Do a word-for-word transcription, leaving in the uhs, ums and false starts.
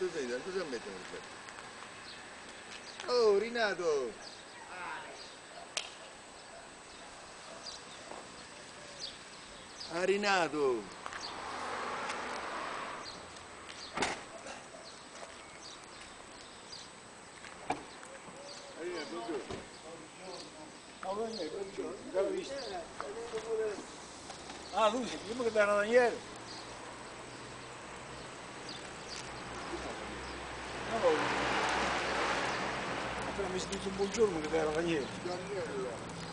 cosa, cosa mettono? Oh, Rinato! Ah, Rinato! Ah, lui, prima che era Daniele. No, appena mi si dice un buongiorno che era Daniele.